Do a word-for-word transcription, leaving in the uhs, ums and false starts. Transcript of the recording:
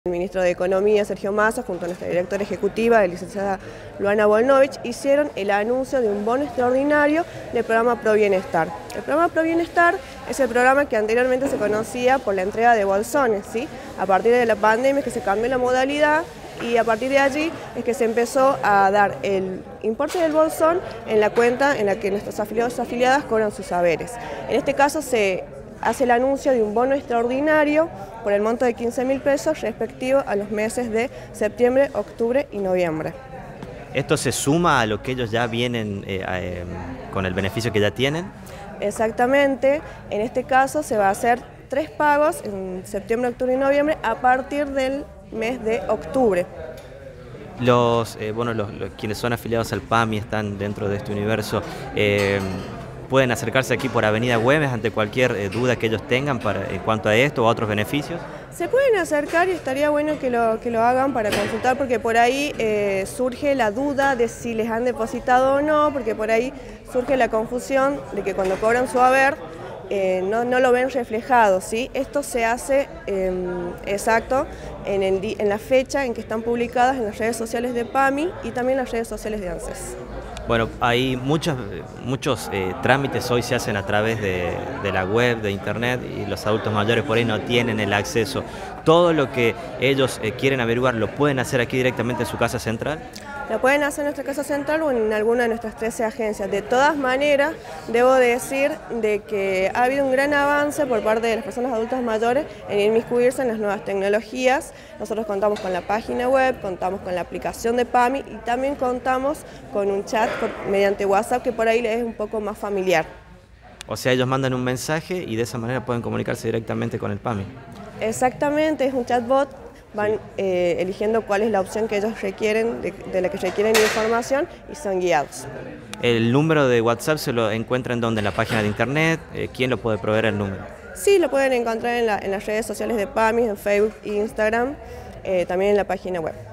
El ministro de Economía, Sergio Massa, junto a nuestra directora ejecutiva, la licenciada Luana Volnovich, hicieron el anuncio de un bono extraordinario del programa Pro Bienestar. El programa Pro Bienestar es el programa que anteriormente se conocía por la entrega de bolsones, ¿sí? A partir de la pandemia es que se cambió la modalidad y a partir de allí es que se empezó a dar el importe del bolsón en la cuenta en la que nuestros afiliados y afiliadas cobran sus saberes. En este caso se hace el anuncio de un bono extraordinario por el monto de quince mil pesos respectivo a los meses de septiembre, octubre y noviembre. ¿Esto se suma a lo que ellos ya vienen eh, eh, con el beneficio que ya tienen? Exactamente, en este caso se va a hacer tres pagos en septiembre, octubre y noviembre a partir del mes de octubre. Los, eh, bueno, los, los quienes son afiliados al P A M y están dentro de este universo, eh, pueden acercarse aquí por Avenida Güemes ante cualquier eh, duda que ellos tengan para, en cuanto a esto o a otros beneficios. Se pueden acercar y estaría bueno que lo, que lo hagan para consultar, porque por ahí eh, surge la duda de si les han depositado o no, porque por ahí surge la confusión de que cuando cobran su haber eh, no, no lo ven reflejado, ¿sí? Esto se hace eh, exacto en, el, en la fecha en que están publicadas en las redes sociales de P A M I y también en las redes sociales de ANSES. Bueno, hay muchos, muchos eh, trámites hoy se hacen a través de, de la web, de internet, y los adultos mayores por ahí no tienen el acceso. Todo lo que ellos eh, quieren averiguar lo pueden hacer aquí directamente en su casa central. Lo pueden hacer en nuestra casa central o en alguna de nuestras trece agencias. De todas maneras, debo decir de que ha habido un gran avance por parte de las personas adultas mayores en inmiscuirse en las nuevas tecnologías. Nosotros contamos con la página web, contamos con la aplicación de P A M I y también contamos con un chat por, mediante WhatsApp que por ahí les es un poco más familiar. O sea, ellos mandan un mensaje y de esa manera pueden comunicarse directamente con el P A M I. Exactamente, es un chatbot. Van eh, eligiendo cuál es la opción que ellos requieren, de, de la que requieren información y son guiados. ¿El número de WhatsApp se lo encuentran donde? ¿En la página de internet? Eh, ¿Quién lo puede proveer el número? Sí, lo pueden encontrar en, la, en las redes sociales de P A M I, en Facebook e Instagram, eh, también en la página web.